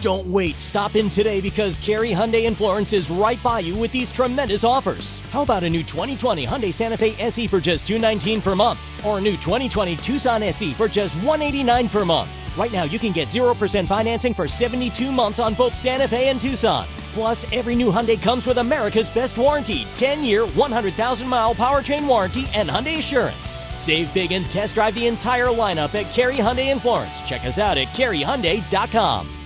Don't wait. Stop in today because Cary Hyundai in Florence is right by you with these tremendous offers. How about a new 2020 Hyundai Santa Fe SE for just $219 per month? Or a new 2020 Tucson SE for just $189 per month? Right now, you can get 0% financing for 72 months on both Santa Fe and Tucson. Plus, every new Hyundai comes with America's best warranty, 10-year, 100,000-mile powertrain warranty, and Hyundai Assurance. Save big and test drive the entire lineup at Cary Hyundai in Florence. Check us out at caryhyundai.com.